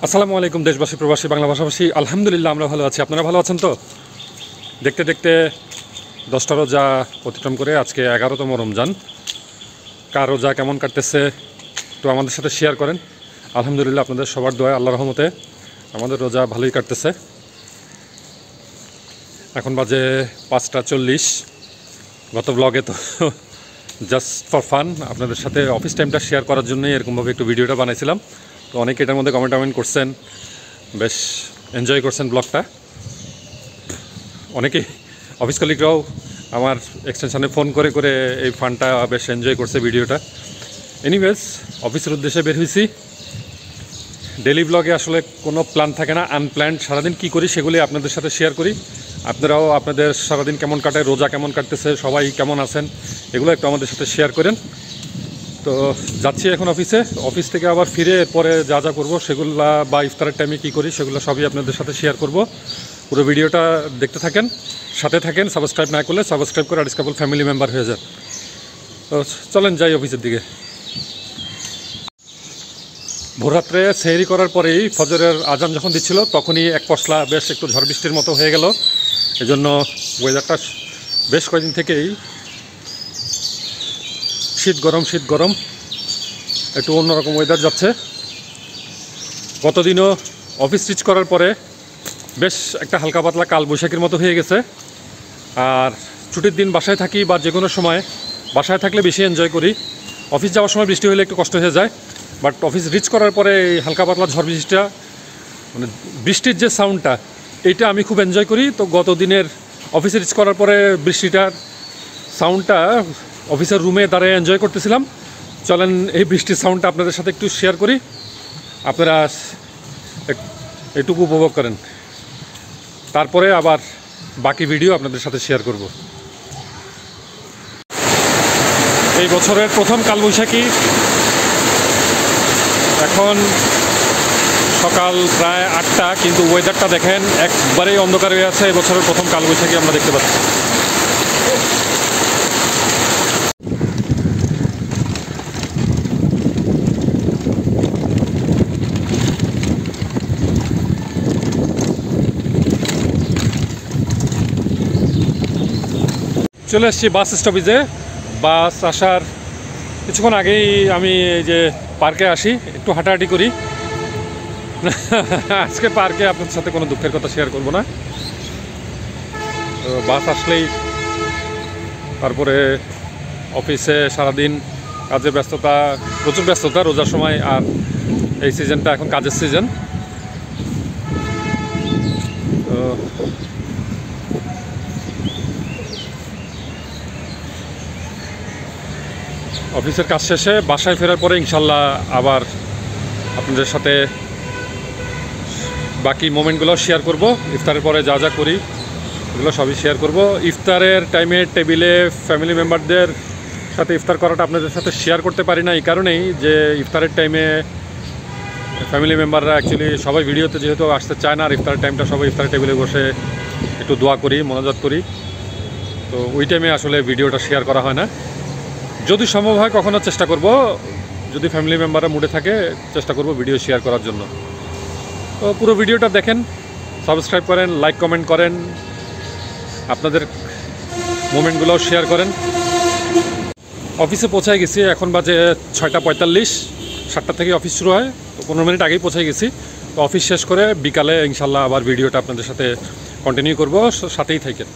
আসসালামু আলাইকুম দেশবাসী প্রবাসী বাংলা ভাষাভাষী আলহামদুলিল্লাহ আমরা ভালো আছি। আপনারা ভালো আছেন তো? দেখতে দেখতে 10টা রোজা অতিক্রম করে আজকে 11তম রমজান। কার রোজা কেমন কাটতেছে একটু আমাদের সাথে শেয়ার করেন। আলহামদুলিল্লাহ আপনাদের সবার দোয়া আল্লাহর রহমতে আমাদের রোজা ভালোই কাটতেছে। এখন বাজে 5:40। গত ব্লগে তো জাস্ট ফর ফান আপনাদের সাথে অফিস টাইমটা শেয়ার করার জন্যই এরকমভাবে একটু ভিডিওটা বানাইছিলাম। তো অনেকে এটার মধ্যে কমেন্ট করছেন, বেশ এনজয় করছেন ব্লগটা। অনেকেই অফিস কলিগরাও আমার এক্সটেনশনে ফোন করে করে এই ফানটা বেশ এনজয় করছে ভিডিওটা। এনিওয়েজ অফিসের উদ্দেশ্যে বের হয়েছি। ডেলি ব্লগে আসলে কোনো প্ল্যান থাকে না, আনপ্ল্যান্ড সারাদিন কী করি সেগুলি আপনাদের সাথে শেয়ার করি। আপনারাও আপনাদের সারাদিন কেমন কাটে, রোজা কেমন কাটতেছে, সবাই কেমন আছেন এগুলো একটু আমাদের সাথে শেয়ার করেন। তো যাচ্ছি এখন অফিসে। অফিস থেকে আবার ফিরে এরপরে যা যা করবো সেগুলা বা ইফতারের টাইমে কী করি সেগুলো সবই আপনাদের সাথে শেয়ার করব। পুরো ভিডিওটা দেখতে থাকেন, সাথে থাকেন। সাবস্ক্রাইব না করলে সাবস্ক্রাইব করে আরিস কাপুর ফ্যামিলি মেম্বার হয়ে যান। তো চলেন যাই অফিসের দিকে। ভোররাত্রে সেহরি করার পরেই ফজরের আজান যখন দিচ্ছিল তখনই এক পশলা বেশ একটু ঝড় বৃষ্টির মতো হয়ে গেল। এজন্য ওয়েদারটা বেশ কয়েকদিন থেকেই শীত গরম একটু অন্যরকম ওয়েদার যাচ্ছে। গতদিনও অফিস রিচ করার পরে বেশ একটা হালকা পাতলা কালবৈশাখীর মতো হয়ে গেছে। আর ছুটির দিন বাসায় থাকি বা যে কোনো সময় বাসায় থাকলে বেশি এনজয় করি। অফিস যাওয়ার সময় বৃষ্টি হলে একটু কষ্ট হয়ে যায়, বাট অফিস রিচ করার পরে এই হালকা পাতলা ঝড় বৃষ্টিটা মানে বৃষ্টির যে সাউন্ডটা এইটা আমি খুব এনজয় করি। তো গত দিনের অফিসে রিচ করার পরে বৃষ্টিটার সাউন্ডটা অফিসের রুমে দাঁড়িয়ে এনজয় করতেছিলাম। চলেন এই বৃষ্টির সাউন্ডটা আপনাদের সাথে একটু শেয়ার করি, আপনারা একটুকু উপভোগ করেন। তারপরে আবার বাকি ভিডিও আপনাদের সাথে শেয়ার করব। এই বছরের প্রথম কালবৈশাখী, এখন সকাল প্রায় 8টা, কিন্তু ওয়েদারটা দেখেন একবারেই অন্ধকার হয়ে আছে। এই বছরের প্রথম কালবৈশাখী আমরা দেখতে পাচ্ছি। চলে এসেছি বাস স্টপেজে। বাস আসার কিছুক্ষণ আগেই আমি এই যে পার্কে আসি, একটু হাঁটাহাঁটি করি। আজকে পার্কে আপনাদের সাথে কোনো দুঃখের কথা শেয়ার করব না। তো বাস আসলেই তারপরে অফিসে সারাদিন কাজের ব্যস্ততা, প্রচুর ব্যস্ততা রোজার সময়। আর এই সিজনটা এখন কাজের সিজন। তো অফিসের কাজ শেষে বাসায় ফেরার পরে ইনশাল্লাহ আবার আপনাদের সাথে বাকি মোমেন্টগুলো শেয়ার করব। ইফতারের পরে যা যা করি এগুলো সবই শেয়ার করব। ইফতারের টাইমে টেবিলে ফ্যামিলি মেম্বারদের সাথে ইফতার করাটা আপনাদের সাথে শেয়ার করতে পারি না এই কারণেই যে ইফতারের টাইমে ফ্যামিলি মেম্বাররা অ্যাকচুয়ালি সবাই ভিডিওতে যেহেতু আসতে চায় না, আর ইফতারের টাইমটা সবাই ইফতারের টেবিলে বসে একটু দোয়া করি, মোনাজাত করি। তো ওই টাইমে আসলে ভিডিওটা শেয়ার করা হয় না। যদি সম্ভব হয় কখনো চেষ্টা করব, যদি ফ্যামিলি মেম্বাররা মুডে থাকে চেষ্টা করব ভিডিও শেয়ার করার জন্য। তো পুরো ভিডিওটা দেখেন, সাবস্ক্রাইব করেন, লাইক কমেন্ট করেন, আপনাদের মোমেন্টগুলোও শেয়ার করেন। অফিসে পৌঁছায় গেছি, এখন বাজে 6:45। 7টা থেকে অফিস শুরু হয়, তো 15 মিনিট আগেই পৌঁছে গেছি। তো অফিস শেষ করে বিকালে ইনশাল্লাহ আবার ভিডিওটা আপনাদের সাথে কন্টিনিউ করব, সাথেই থাকেন।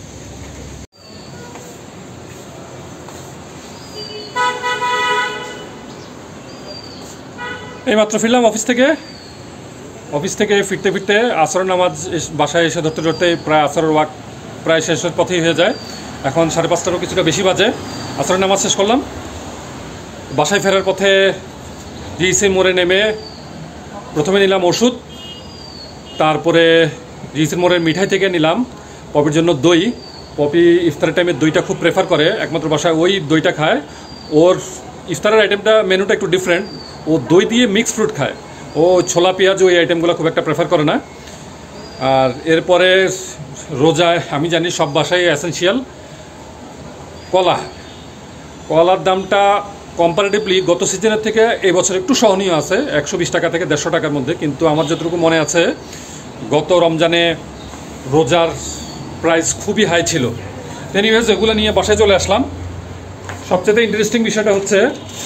এইমাত্র ফিরলাম অফিস থেকে ফিরতে ফিরতে আসরের নামাজ বাসায় এসে ধরতে ধরতে প্রায় আসরের ওয়াক প্রায় শেষের পথেই হয়ে যায়। এখন 5:30টারও কিছুটা বেশি বাজে। আসরের নামাজ শেষ করলাম। বাসায় ফেরার পথে জিসি মোড়ে নেমে প্রথমে নিলাম ওষুধ, তারপরে জিসি মোড়ের মিঠাই থেকে নিলাম পপির জন্য দই। পপি ইফতারের টাইমে দইটা খুব প্রেফার করে, একমাত্র বাসায় ওই দইটা খায়। ওর ইফতারের আইটেমটা মেনুটা একটু ডিফারেন্ট, ও দই দিয়ে মিক্স ফ্রুট খায়। ও ছোলা পেঁয়াজ ওই আইটেমগুলো খুব একটা প্রেফার করে না। আর এরপরে রোজায় আমি জানি সব বাসায় এসেন্সিয়াল কলার দামটা কম্পারেটিভলি গত সিজনের থেকে এই বছর একটু সহনীয় আছে, 120 টাকা থেকে 150 টাকার মধ্যে। কিন্তু আমার যতটুকু মনে আছে গত রমজানে রোজার প্রাইস খুবই হাই ছিল। এনিওয়েজ এগুলো নিয়ে বাসায় চলে আসলাম। সবচেয়ে ইন্টারেস্টিং বিষয়টা হচ্ছে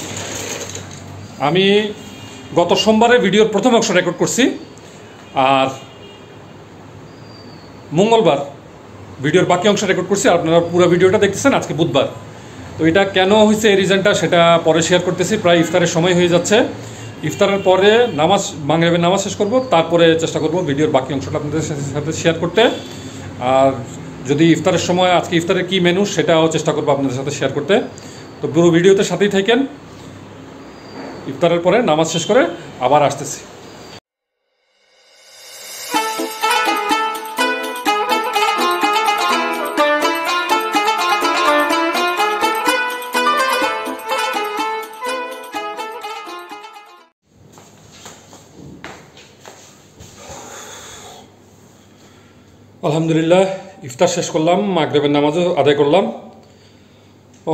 আমি গত সোমবারে ভিডিওর প্রথম অংশ রেকর্ড করছি, আর মঙ্গলবার ভিডিওর বাকি অংশ রেকর্ড করছি। আপনারা পুরো ভিডিওটা দেখতেছেন আজকে বুধবার। তো এটা কেন হয়েছে এই রিজনটা সেটা পরে শেয়ার করতেছি। প্রায় ইফতারের সময় হয়ে যাচ্ছে, ইফতারের পরে মাগরিবের নামাজ শেষ করব, তারপরে চেষ্টা করব ভিডিওর বাকি অংশটা আপনাদের সাথে শেয়ার করতে। আর যদি ইফতারের সময় আজকে ইফতারের কী মেনু সেটাও চেষ্টা করবো আপনাদের সাথে শেয়ার করতে। তো পুরো ভিডিওতে সাথেই থাকেন। ইফতারের পরে নামাজ শেষ করে আবার আসতেছি। আলহামদুলিল্লাহ ইফতার শেষ করলাম, মাগরিবের নামাজও আদায় করলাম। ও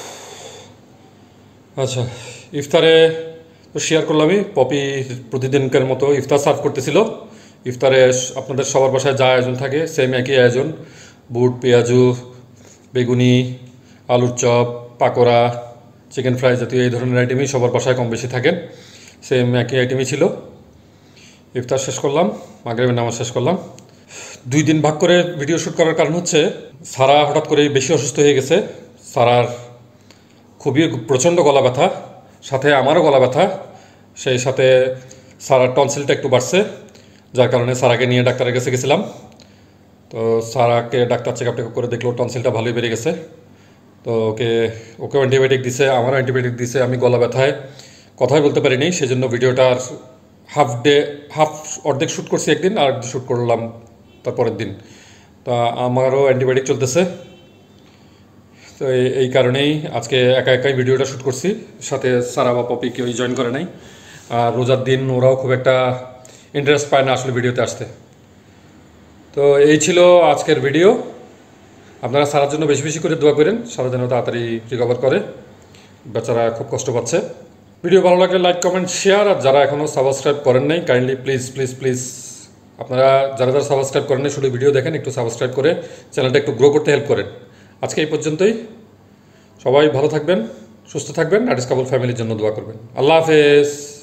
আচ্ছা, ইফতারে তো শেয়ার করলামই। পপি প্রতিদিনকার মতো ইফতার সার্ভ করতেছিল। ইফতারে আপনাদের সবার বাসায় যা আয়োজন থাকে সেম একই আয়োজন, বুট, পেঁয়াজু, বেগুনি, আলুর চপ, পাকোড়া, চিকেন ফ্রাই জাতীয় এই ধরনের আইটেমই সবার বাসায় কম বেশি থাকেন। সেম একই আইটেমই ছিল। ইফতার শেষ করলাম, মাগরিবের নামাজ শেষ করলাম। 2 দিন ভাগ করে ভিডিও শ্যুট করার কারণ হচ্ছে সারা হঠাৎ করে বেশি অসুস্থ হয়ে গেছে। সারার খুবই প্রচণ্ড গলা ব্যথা, সাথে আমারও গলা ব্যথা, সেই সাথে সারার টনসিলটা একটু বাড়ছে, যার কারণে সারাকে নিয়ে ডাক্তারের কাছে গেছিলাম। তো সারাকে ডাক্তার চেক আপ করে দেখলো টনসিলটা ভালোই বেড়ে গেছে। তো ওকেও অ্যান্টিবায়োটিক দিছে, আমারও অ্যান্টিবায়োটিক দিছে। আমি গলা ব্যথায় কথাই বলতে পারিনি, সেই জন্য ভিডিওটার হাফ অর্ধেক শ্যুট করছি একদিন, আর শ্যুট করলাম তারপরের দিন। তা আমারও অ্যান্টিবায়োটিক চলতেছে। তো এই কারণেই আজকে একা একাই ভিডিওটা শ্যুট করছি, সাথে সারা বা পপি কেউই জয়েন করে নাই। আর রোজার দিন ওরাও খুব একটা ইন্টারেস্ট পায় না আসলে ভিডিওতে আসতে। তো এই ছিল আজকের ভিডিও। আপনারা সারার জন্য বেশি বেশি করে দোয়া করেন, সারা যেন তাড়াতাড়ি রিকভার করে, বেচারা খুব কষ্ট পাচ্ছে। ভিডিও ভালো লাগলে লাইক, কমেন্ট, শেয়ার। আর যারা এখনও সাবস্ক্রাইব করেন নাই কাইন্ডলি প্লিজ প্লিজ প্লিজ আপনারা যারা সাবস্ক্রাইব করেন নাই শুধু ভিডিও দেখেন, একটু সাবস্ক্রাইব করে চ্যানেলটা একটু গ্রো করতে হেল্প করেন। আজকে এই পর্যন্তই। সবাই ভালো থাকবেন, সুস্থ থাকবেন, আর ডিসকাবল ফ্যামিলির জন্য দোয়া করবেন। আল্লাহ হাফেজ।